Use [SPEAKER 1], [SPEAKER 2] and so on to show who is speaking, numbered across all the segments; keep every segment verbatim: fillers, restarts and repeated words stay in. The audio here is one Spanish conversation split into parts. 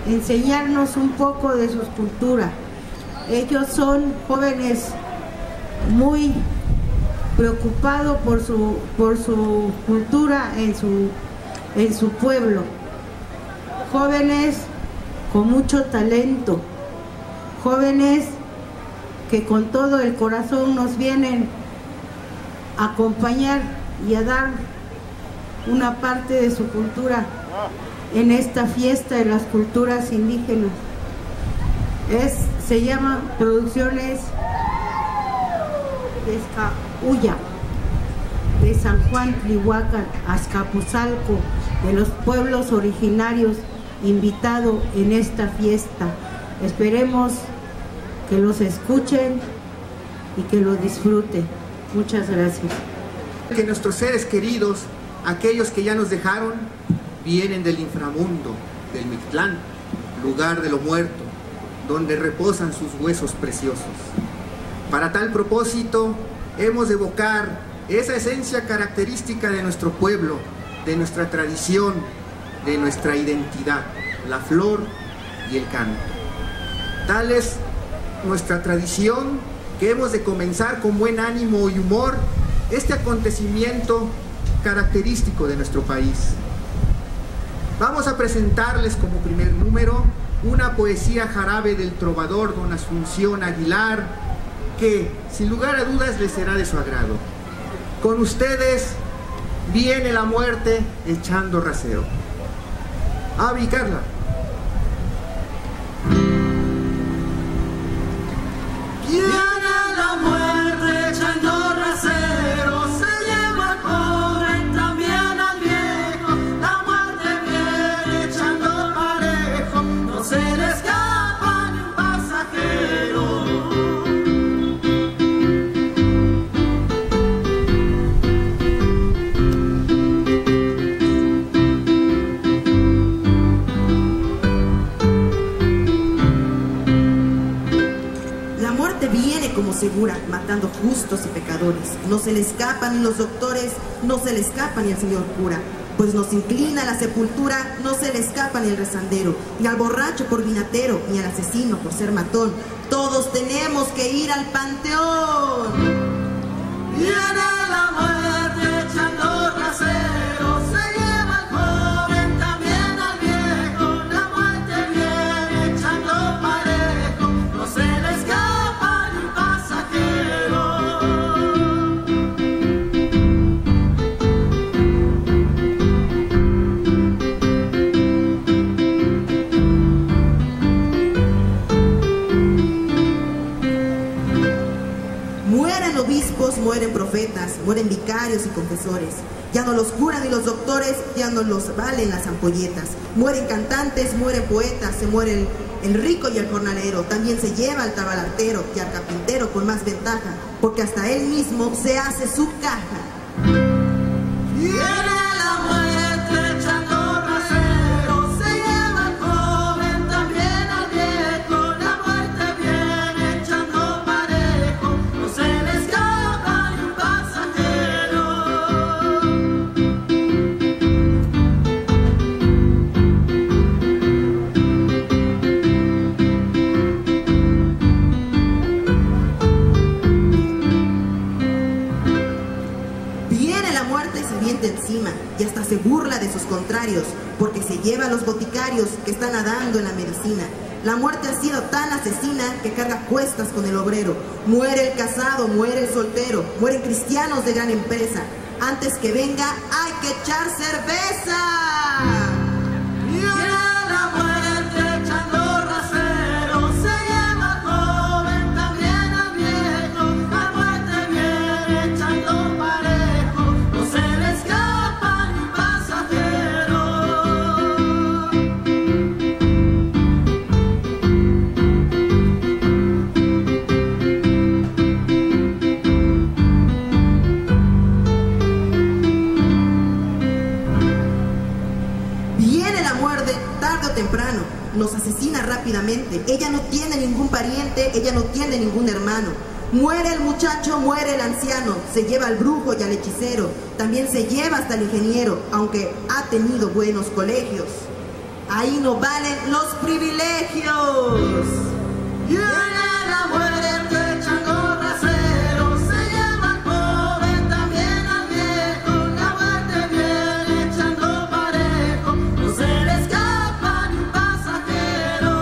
[SPEAKER 1] enseñarnos un poco de su cultura. Ellos son jóvenes muy preocupados por su, por su cultura en su, en su pueblo. Jóvenes con mucho talento, jóvenes que con todo el corazón nos vienen a acompañar y a dar una parte de su cultura en esta fiesta de las culturas indígenas. Es, se llama Producciones de Escahulla, de San Juan Tlihuacan, Azcapotzalco, de los pueblos originarios, invitado en esta fiesta. Esperemos que los escuchen y que lo disfruten. Muchas gracias.
[SPEAKER 2] Que nuestros seres queridos, aquellos que ya nos dejaron, vienen del inframundo, del Mictlán, lugar de lo muerto, donde reposan sus huesos preciosos. Para tal propósito, hemos de evocar esa esencia característica de nuestro pueblo, de nuestra tradición, de nuestra identidad, la flor y el canto. Tal es nuestra tradición que hemos de comenzar con buen ánimo y humor este acontecimiento característico de nuestro país. Vamos a presentarles como primer número una poesía jarabe del trovador don Asunción Aguilar, que sin lugar a dudas les será de su agrado. Con ustedes viene la muerte echando rasero. Avi, Carla.
[SPEAKER 3] Viene la muerte echando rasero, se lleva al pobre, también al viejo. La muerte viene echando parejo, no se le escapa ni un pasajero.
[SPEAKER 4] Como segura, matando justos y pecadores. No se le escapan ni los doctores, no se le escapa ni el señor cura, pues nos inclina a la sepultura. No se le escapa ni el rezandero, ni al borracho por vinatero, ni al asesino por ser matón. Todos tenemos que ir al panteón.
[SPEAKER 3] Viene la muerte echando rasero, se lleva al joven, también al viejo. La muerte viene echando parejo, no se le escapa ni un pasajero.
[SPEAKER 4] Mueren obispos, mueren profetas, mueren vicarios y confesores. Ya no los curan ni los doctores, ya no los valen las ampolletas. Mueren cantantes, mueren poetas, se muere el, el rico y el jornalero. También se lleva al tabalatero y al carpintero con más ventaja, porque hasta él mismo se hace su caja.
[SPEAKER 3] Viene la muerte echando rasero, se lleva al joven, también al viejo. La muerte viene echando parejo, no se le escapa ni un pasajero.
[SPEAKER 4] Viene la muerte y se avienta encima, y hasta se burla de sus contrarios, porque se lleva a los boticarios que están nadando en la medicina. La muerte ha sido tan asesina que carga cuestas con el obrero. Muere el casado, muere el soltero, mueren cristianos de gran empresa. Antes que venga hay que echar cerveza.
[SPEAKER 3] Viene la muerte echando rasero, se lleva al joven, también al viejo. La muerte viene echando parejo, no se le escapa ni un pasajero.
[SPEAKER 4] Viene la muerte tarde o temprano, nos asesina rápidamente. Ella no tiene ningún pariente, ella no tiene ningún hermano. Muere el muchacho, muere el anciano, se lleva al brujo y al hechicero. También se lleva hasta el ingeniero, aunque ha tenido buenos colegios. ahí no valen los privilegios.
[SPEAKER 3] Viene la muerte echando rasero, se lleva al pobre, también al viejo. La muerte viene echando parejo, no se le escapa ni un pasajero.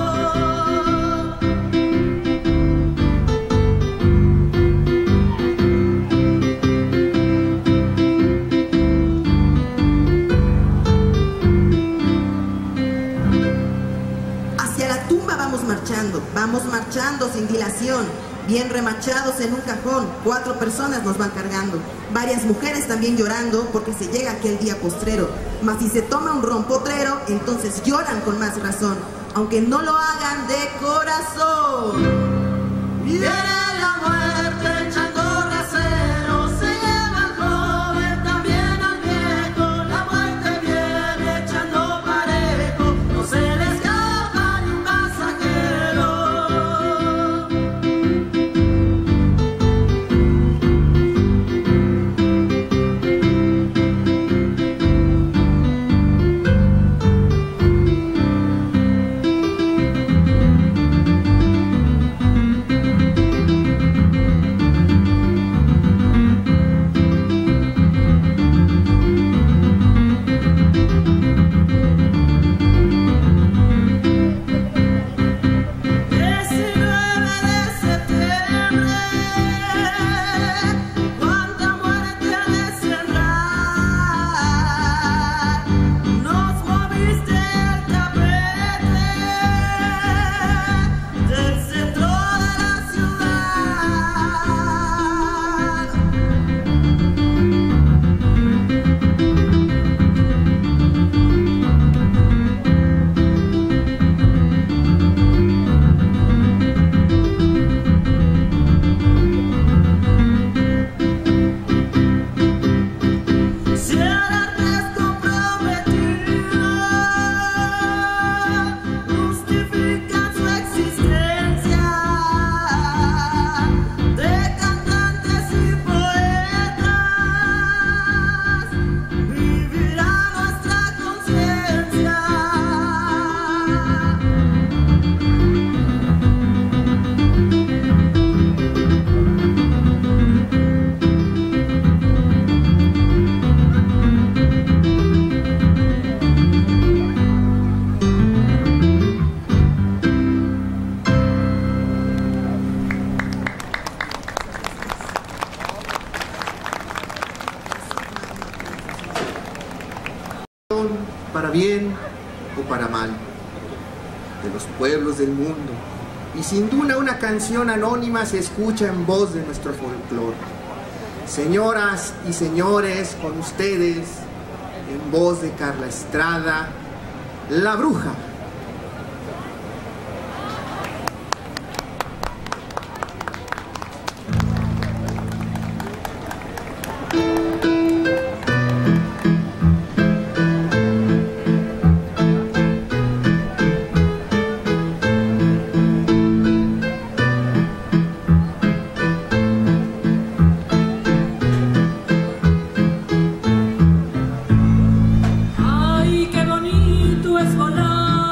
[SPEAKER 4] Hacia la tumba vamos marchando, vamos marchando sin dilación, bien remachados en un cajón, cuatro personas nos van cargando, varias mujeres también llorando porque se llega aquel día postrero, mas si se toma un ron potrero, entonces lloran con más razón, aunque no lo hagan de corazón.
[SPEAKER 3] Viene la muerte echando rasero, se lleva al joven, también al viejo. La muerte viene echando parejo, no se le escapa ni un pasajero.
[SPEAKER 2] Para bien o para mal, de los pueblos del mundo, y sin duda una canción anónima se escucha en voz de nuestro folclore. Señoras y señores, con ustedes, en voz de Carla Estrada, La Bruja.
[SPEAKER 5] Ay, qué bonito es volar.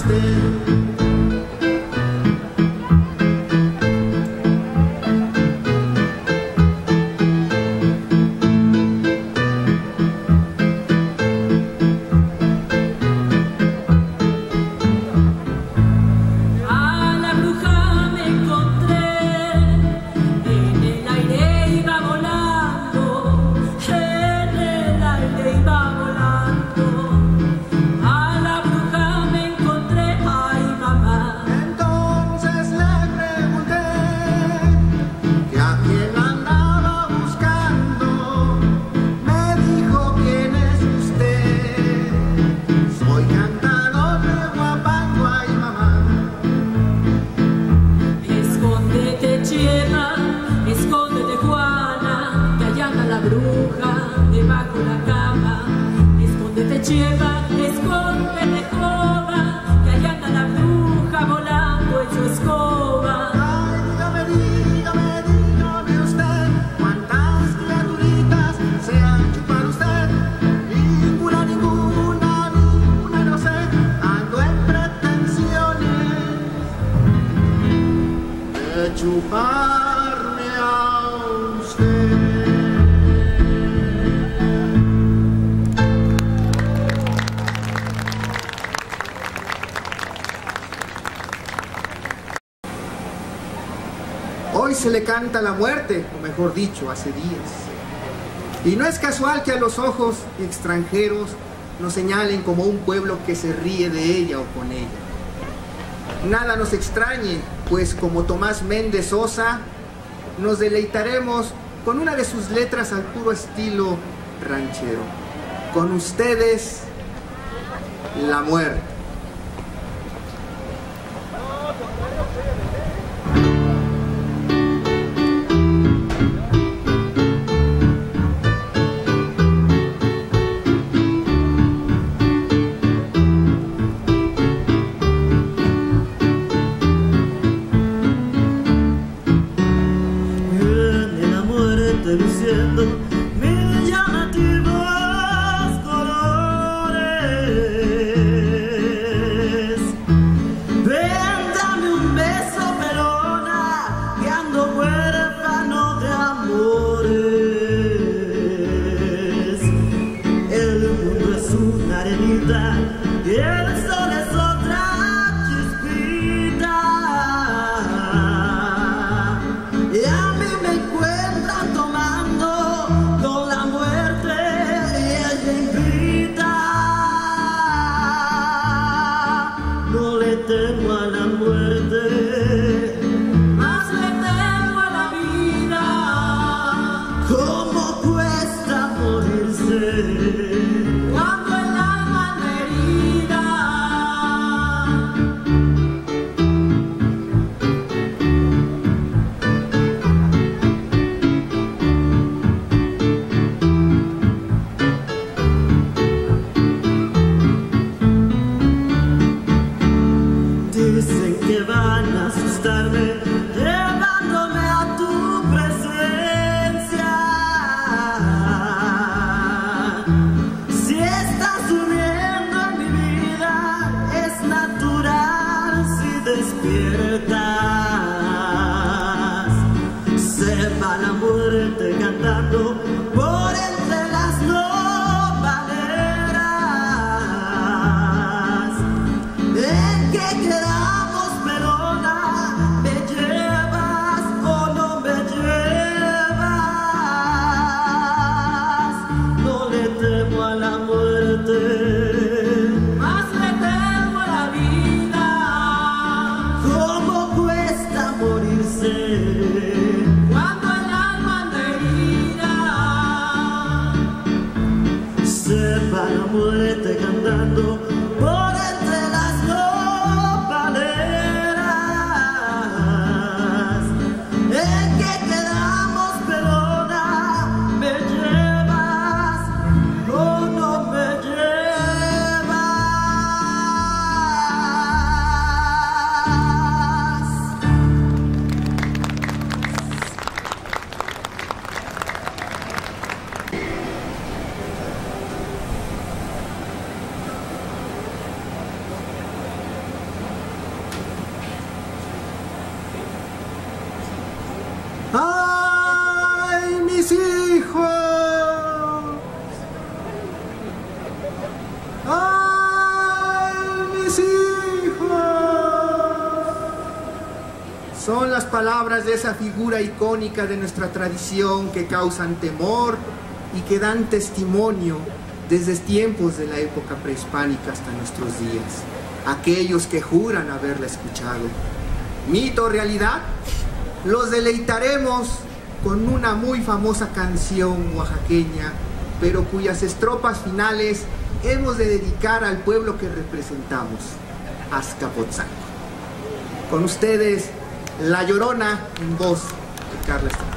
[SPEAKER 3] usted.
[SPEAKER 5] Lleva, escóndete, joda, que allá anda la bruja volando en su escoba.
[SPEAKER 3] Ay, dígame, dígame, dígame usted, cuántas criaturitas se han chupado usted. Ninguna, ninguna, ninguna, no sé, ando en pretensiones de chuparme a usted.
[SPEAKER 2] Hoy se le canta la muerte, o mejor dicho, hace días. Y no es casual que a los ojos extranjeros nos señalen como un pueblo que se ríe de ella o con ella. Nada nos extrañe, pues como Tomás Méndez Sosa, nos deleitaremos con una de sus letras al puro estilo ranchero. Con ustedes, la muerte.
[SPEAKER 3] Diciendo mil llamativos colores. Ven, dame un beso, pelona, que ando huérfano de amores. El mundo es una arenita y el sol es otra chispita. Y a mí me encuentran tomando con la muerte y ella invita. No le temo a la muerte, más le temo a la vida. ¿Cómo cuesta morirse cuando el alma anda herida? Dicen que van a asustarme llevándome a tu presencia. Si estás subiendo en mi vida, es natural si despiertas. Se va la muerte cantando por entre las nopaleras. ¿En qué quedamos, pelona? ¿Me llevas o no me llevas? No le temo a la muerte, más le temo a la vida. ¿Cómo cuesta morirse cuando el alma anda herida? Se va la muerte cantando por entre las nopaleras.
[SPEAKER 2] Son las palabras de esa figura icónica de nuestra tradición que causan temor y que dan testimonio desde tiempos de la época prehispánica hasta nuestros días. Aquellos que juran haberla escuchado. ¿Mito o realidad? Los deleitaremos con una muy famosa canción oaxaqueña, pero cuyas estrofas finales hemos de dedicar al pueblo que representamos, Azcapotzalco. Con ustedes, La Llorona, en voz de Carla Estrada.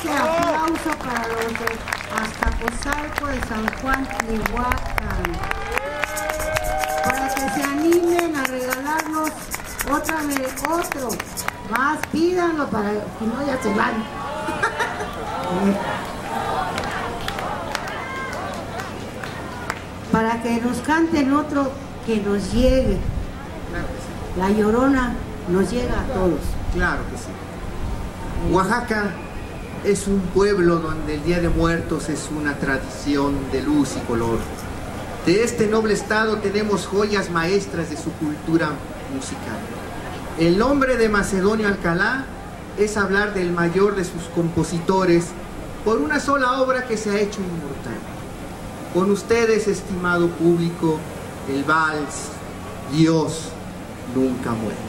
[SPEAKER 1] fuerte aplauso para los de Azcapotzalco de San Juan Tlihuacán, para que se animen a regalarnos otra vez otro. Más pídanlo para que no ya se van. Para que nos canten otro que nos llegue. La Llorona nos llega a todos.
[SPEAKER 2] Claro que sí. Oaxaca es un pueblo donde el Día de Muertos es una tradición de luz y color. De este noble estado tenemos joyas maestras de su cultura musical. El nombre de Macedonio Alcalá es hablar del mayor de sus compositores por una sola obra que se ha hecho inmortal. Con ustedes, estimado público, el vals Dios nunca muere.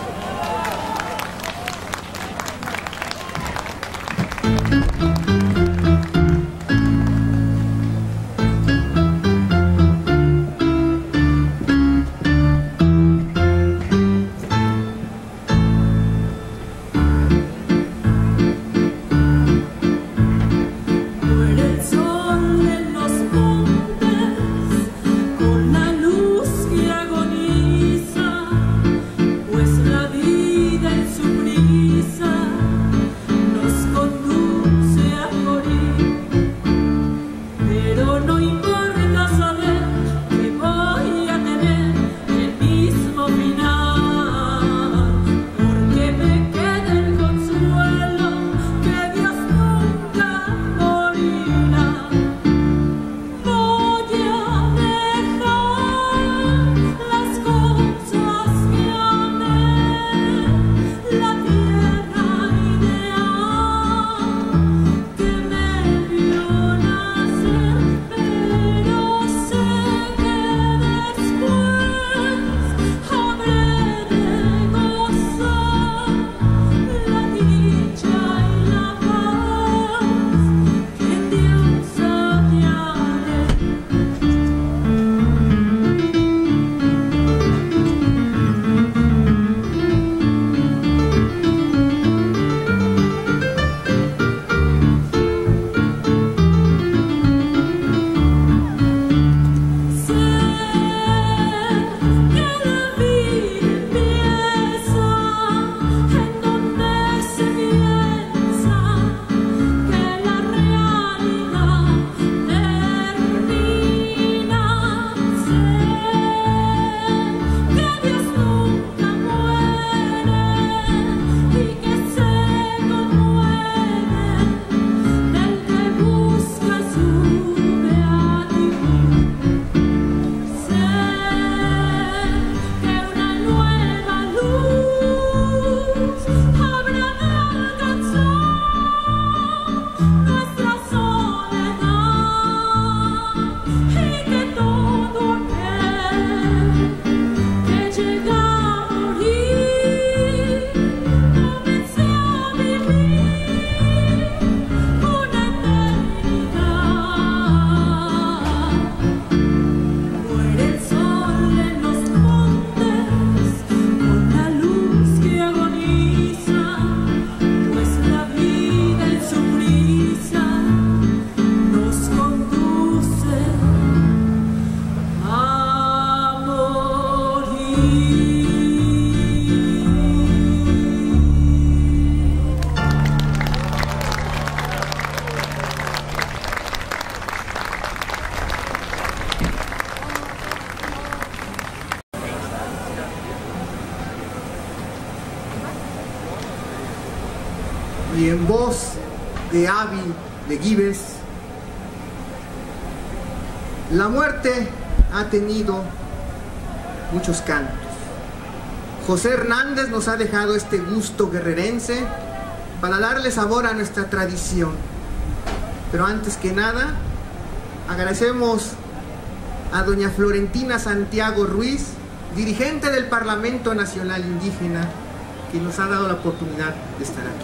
[SPEAKER 2] Y en voz de Avi de Gibbes, la muerte ha tenido muchos cantos. José Hernández nos ha dejado este gusto guerrerense para darle sabor a nuestra tradición. Pero antes que nada, agradecemos a doña Florentina Santiago Ruiz, dirigente del Parlamento Nacional Indígena, que nos ha dado la oportunidad de estar aquí.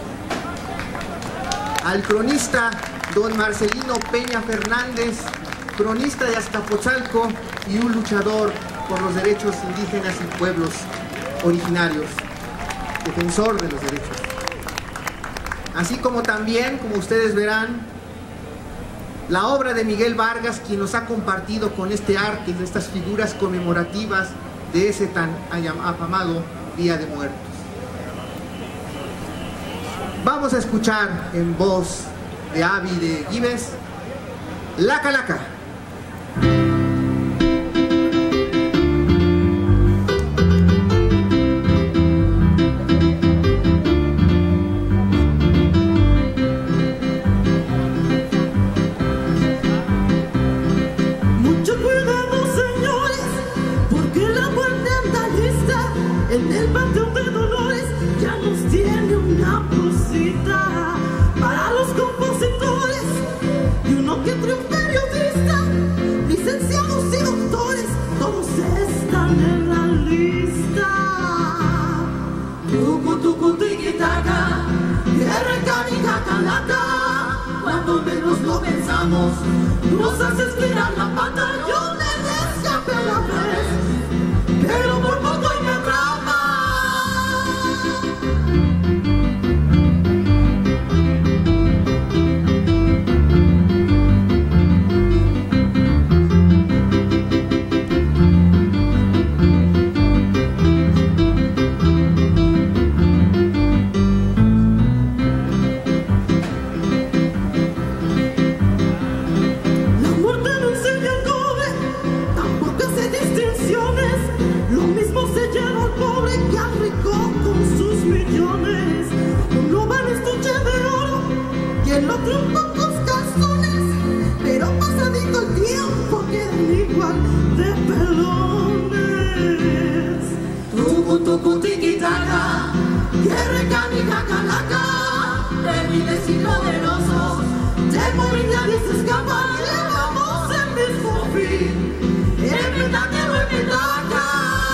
[SPEAKER 2] Al cronista don Marcelino Peña Fernández, cronista de Azcapotzalco y un luchador por los derechos indígenas y pueblos originarios, defensor de los derechos. así como también, como ustedes verán, la obra de Miguel Vargas, quien nos ha compartido con este arte de estas figuras conmemorativas de ese tan afamado Día de Muertos. Vamos a escuchar en voz de Avi de Gives, La Calaca.
[SPEAKER 3] En el panteón de Dolores ya nos tiene una posita para los compositores y uno que otro periodista, licenciados y doctores, todos están en la lista. Tucu tucu tiquitaca, guerra canica calaca, cuando menos lo pensamos, nos haces tirar la pata. Yo me escapé una vez, pero por poco y me atrapa. El otro un pocos calzones, pero pasadito el tiempo quedan igual de pelones. Tucu tucu tiquitaca, guerra canica calaca, de miles y poderosos, de morir nadie se escapa. Llevamos el mismo fin, en mitad que no en petaca.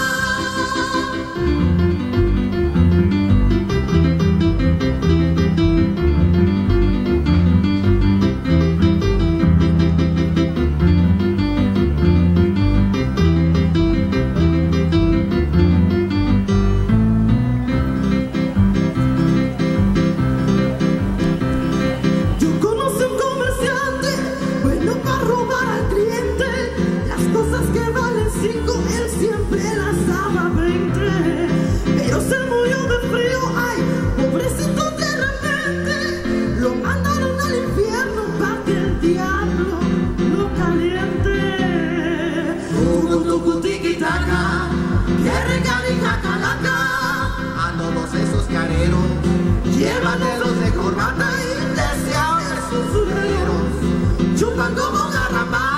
[SPEAKER 3] A todos esos careros, llévatelos de corbata y deseables sus sureros, chupan como garrapatas.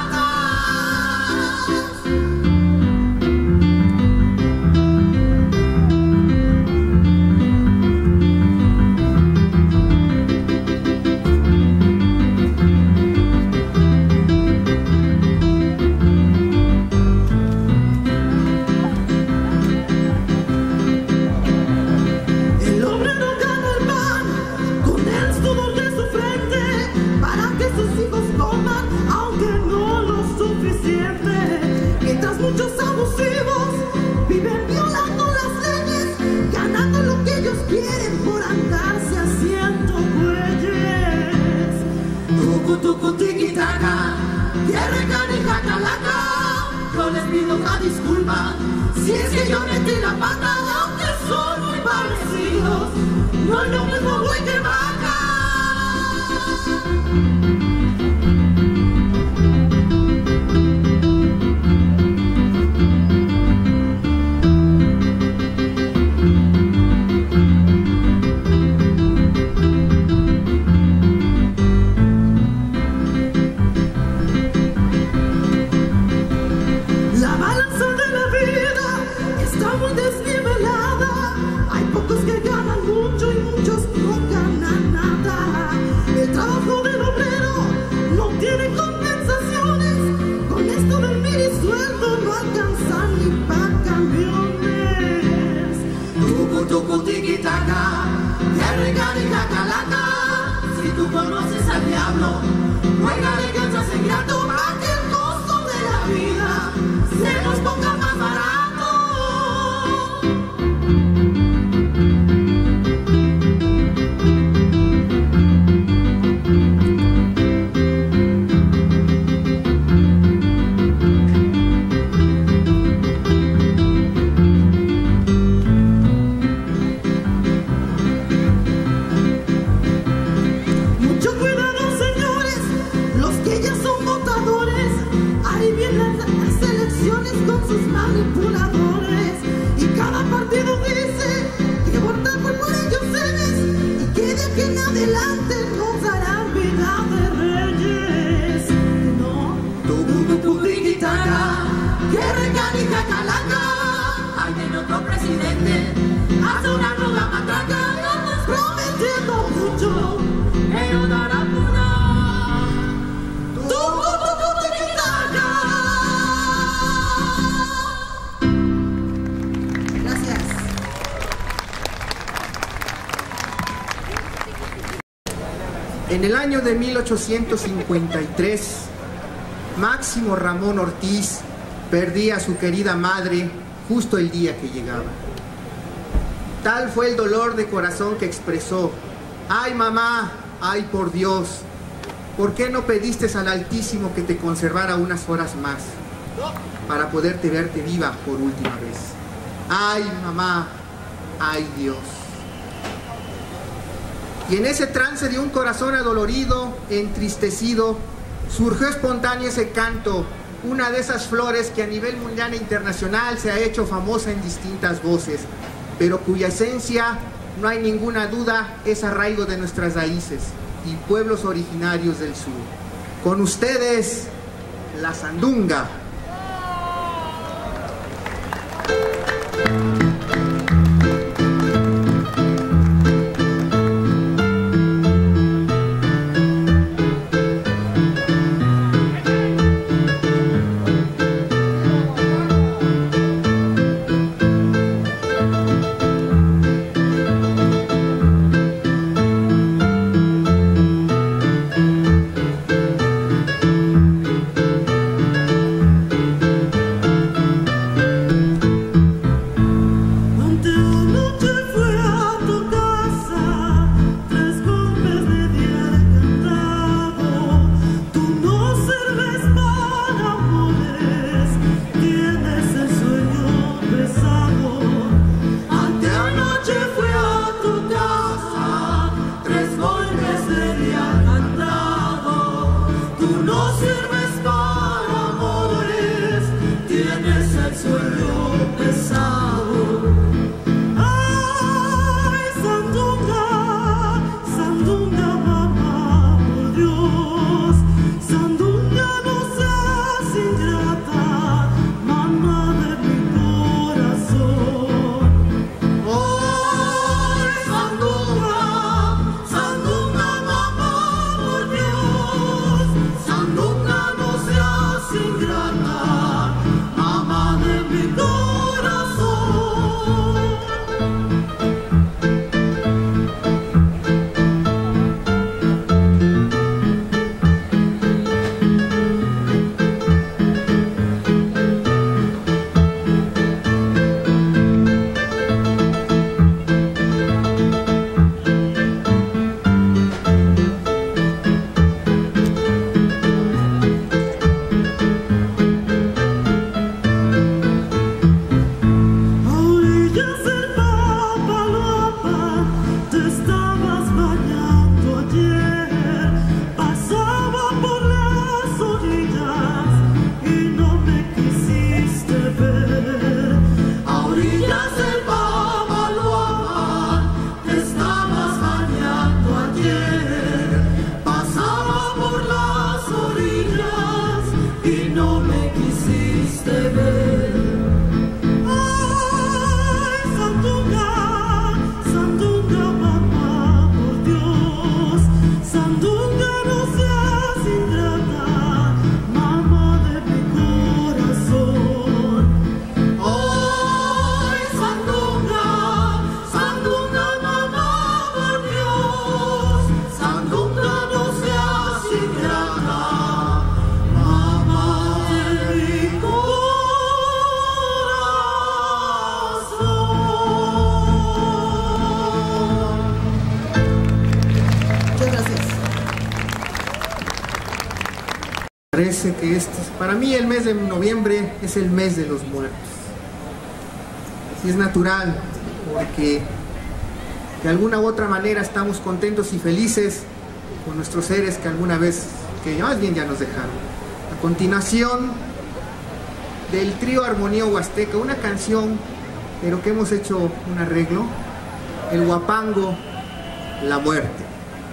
[SPEAKER 3] Yo les pido una disculpa si es que yo metí la pata, aunque son muy parecidos, no es lo mismo buey que vaca. Si tú conoces al diablo, ruégale que otras en grato para que el costo de la vida se nos ponga más barato.
[SPEAKER 4] manipuladores, y cada partido dice que votar por ellos es, y que de aquí en adelante nos darán vida de reyes. No, tu tu tu tiquitaca, que recanica calaca,
[SPEAKER 5] Hay en otro presidente,
[SPEAKER 4] hace una nueva matraca, prometiendo mucho,
[SPEAKER 5] pero dará una.
[SPEAKER 4] tu tu tu tiquitaca. Gracias.
[SPEAKER 2] En el año de mil ochocientos cincuenta y tres, Máximo Ramón Ortiz perdía a su querida madre justo el día que llegaba. Tal fue el dolor de corazón que expresó: ay mamá, ay por Dios, ¿por qué no pediste al Altísimo que te conservara unas horas más para poderte verte viva por última vez? Ay mamá, ay Dios. Y en ese trance de un corazón adolorido, entristecido, surgió espontáneo ese canto, una de esas flores que a nivel mundial e internacional se ha hecho famosa en distintas voces, pero cuya esencia, no hay ninguna duda, es arraigo de nuestras raíces y pueblos originarios del sur. Con ustedes, la sandunga. Parece que este, para mí el mes de noviembre es el mes de los muertos. Así es natural, porque de alguna u otra manera estamos contentos y felices con nuestros seres que alguna vez, que más bien ya nos dejaron. A continuación, del trío Armonía Huasteca, una canción, pero que hemos hecho un arreglo, el huapango La Muerte.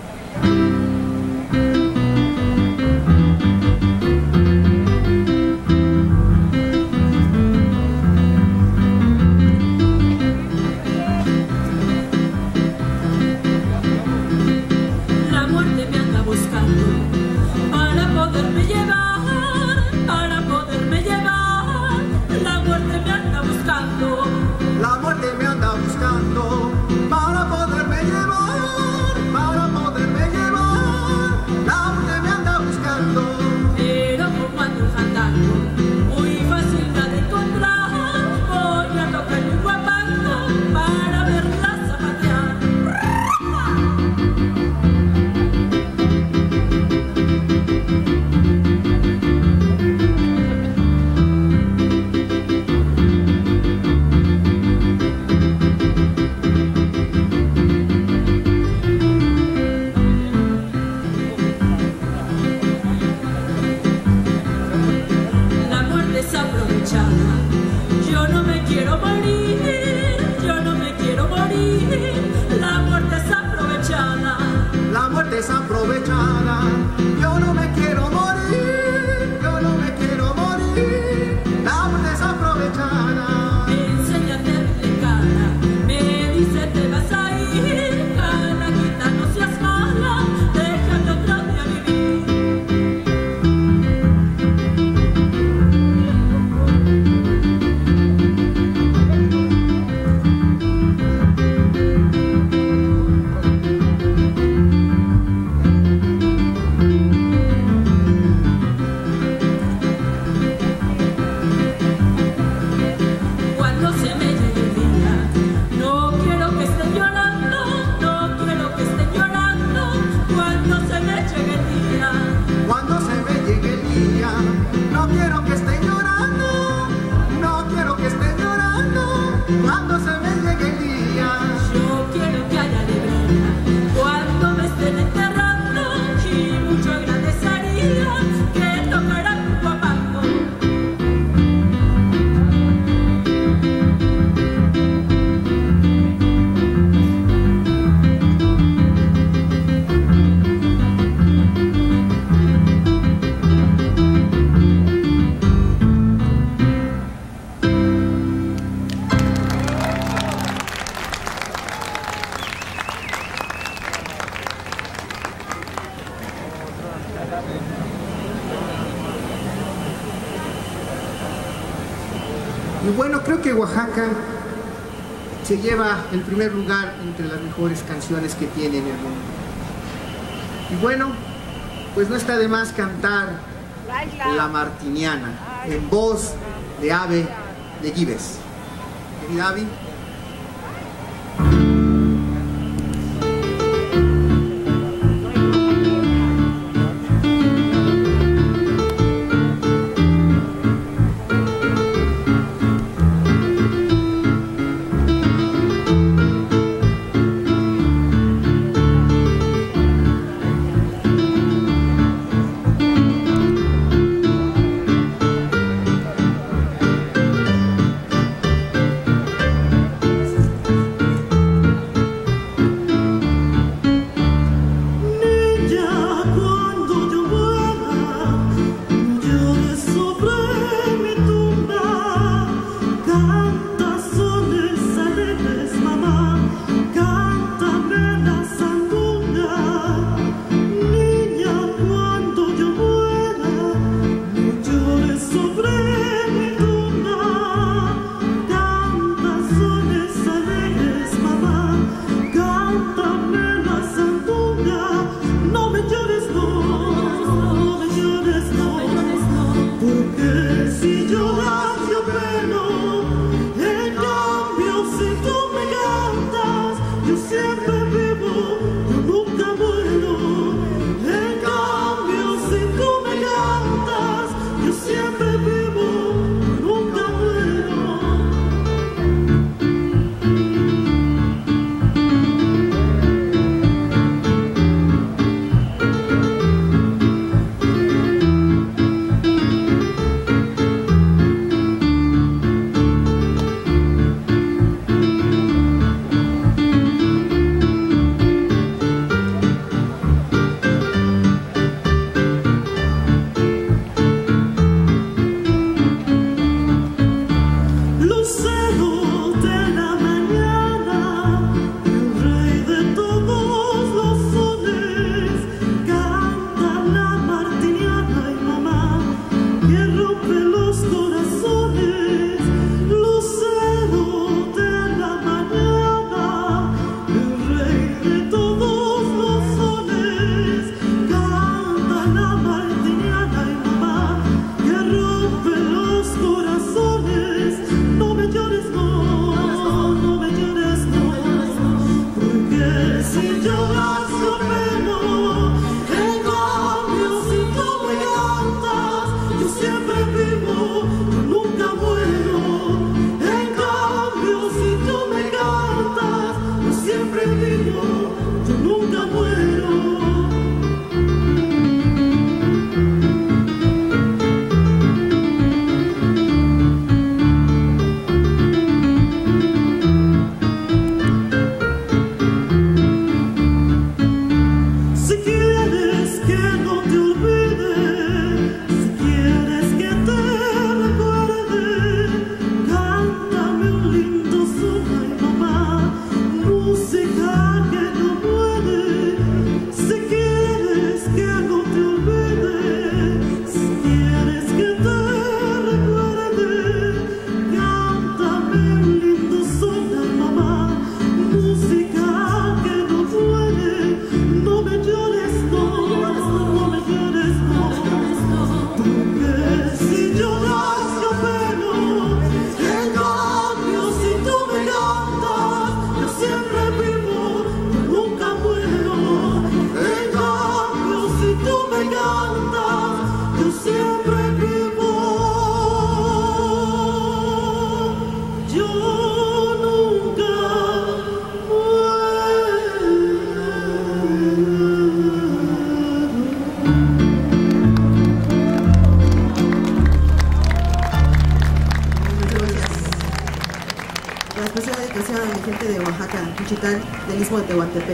[SPEAKER 2] Y bueno, creo que Oaxaca se lleva el primer lugar entre las mejores canciones que tiene en el mundo. Y bueno, pues no está de más cantar La Martiniana en voz de Ave de Gives. Querida Avi.
[SPEAKER 4] La especial dedicación a mi gente de Oaxaca, Juchitán, del Istmo de Tehuantepec.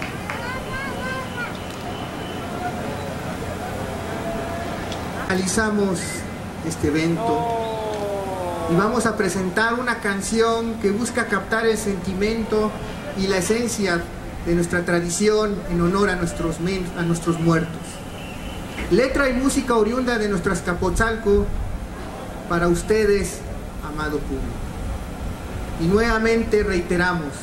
[SPEAKER 2] Realizamos este evento y vamos a presentar una canción que busca captar el sentimiento y la esencia de nuestra tradición en honor a nuestros, a nuestros muertos. Letra y música oriunda de nuestro Azcapotzalco para ustedes, amado público. Y nuevamente reiteramos,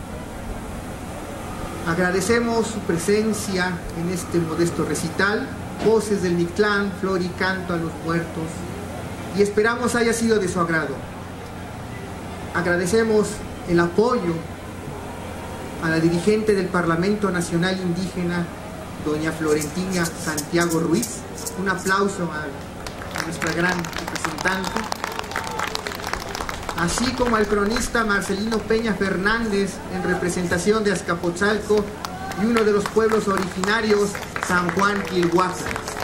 [SPEAKER 2] agradecemos su presencia en este modesto recital, Voces del Mictlán, Flor y Canto a los Muertos, y esperamos haya sido de su agrado. Agradecemos el apoyo a la dirigente del Parlamento Nacional Indígena, doña Florentina Santiago Ruiz. Un aplauso a, a nuestra gran representante. Así como al cronista Marcelino Peña Fernández, en representación de Azcapotzalco y uno de los pueblos originarios, San Juan Quilhuaca.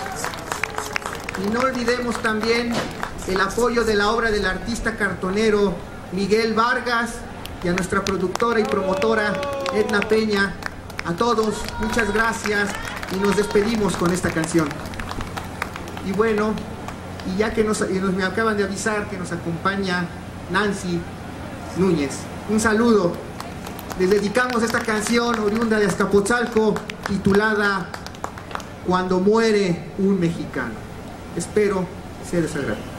[SPEAKER 2] Y no olvidemos también el apoyo de la obra del artista cartonero Miguel Vargas y a nuestra productora y promotora Edna Peña. A todos, muchas gracias y nos despedimos con esta canción. Y bueno, y ya que nos, y nos me acaban de avisar que nos acompaña Nancy Núñez, un saludo. Les dedicamos esta canción oriunda de Azcapotzalco titulada Cuando muere un mexicano. Espero sea de su agrado.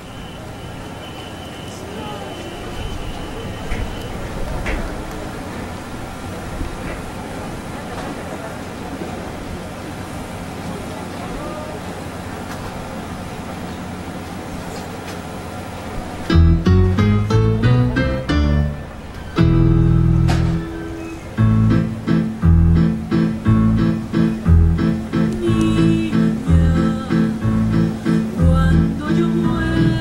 [SPEAKER 5] Cuando yo muera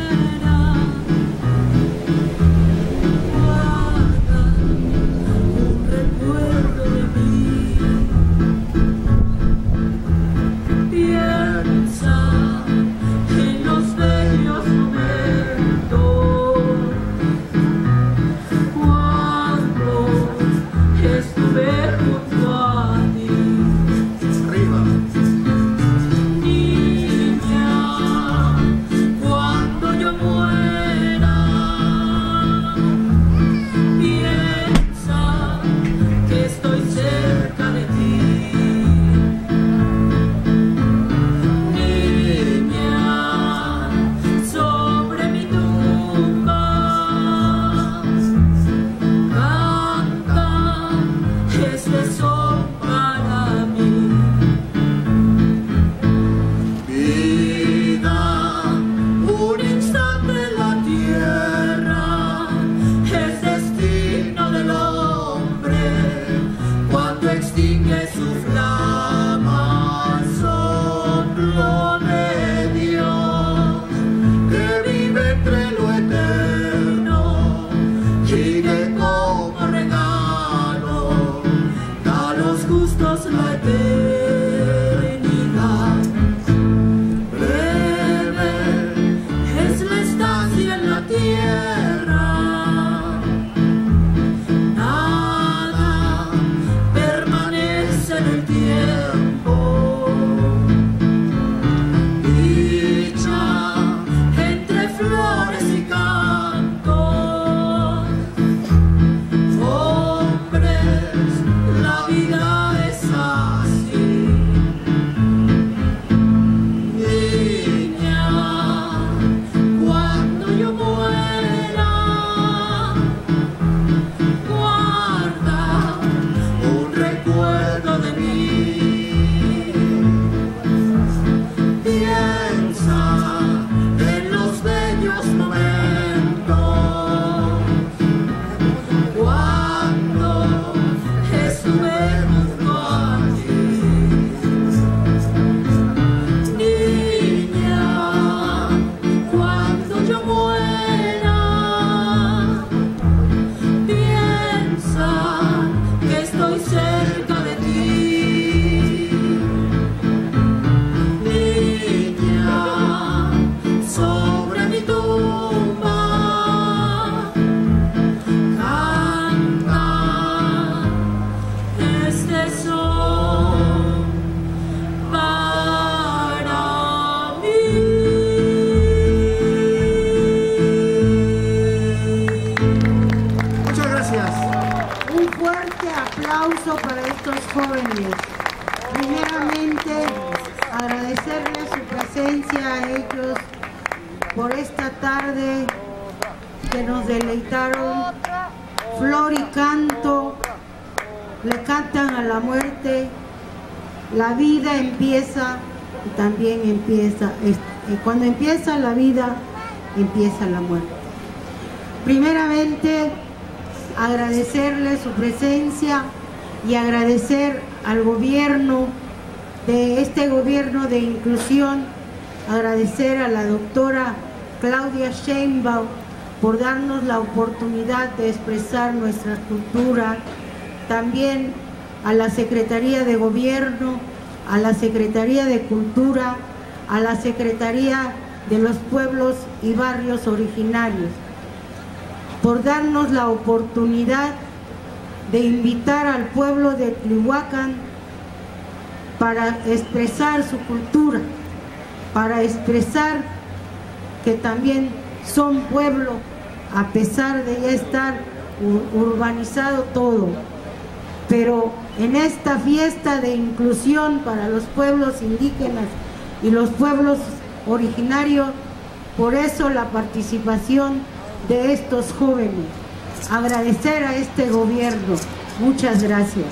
[SPEAKER 1] presencia a ellos por esta tarde que nos deleitaron. Flor y canto le cantan a la muerte. La vida empieza y también empieza, y cuando empieza la vida, empieza la muerte. Primeramente, agradecerle su presencia y agradecer al gobierno, de este gobierno de inclusión, agradecer a la doctora Claudia Sheinbaum por darnos la oportunidad de expresar nuestra cultura, también a la Secretaría de Gobierno, a la Secretaría de Cultura, a la Secretaría de los Pueblos y Barrios Originarios, por darnos la oportunidad de invitar al pueblo de Tlihuacán para expresar su cultura, para expresar que también son pueblo, a pesar de ya estar urbanizado todo. Pero en esta fiesta de inclusión para los pueblos indígenas y los pueblos originarios, por eso la participación de estos jóvenes. Agradecer a este gobierno. Muchas gracias.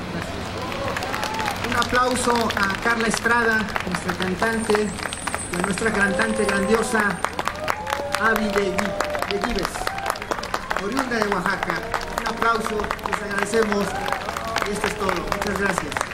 [SPEAKER 2] Un aplauso a Carla Estrada, nuestra cantante, a nuestra cantante grandiosa, Avi de, de Gives, oriunda de Oaxaca. Un aplauso, les agradecemos y esto es todo. Muchas gracias.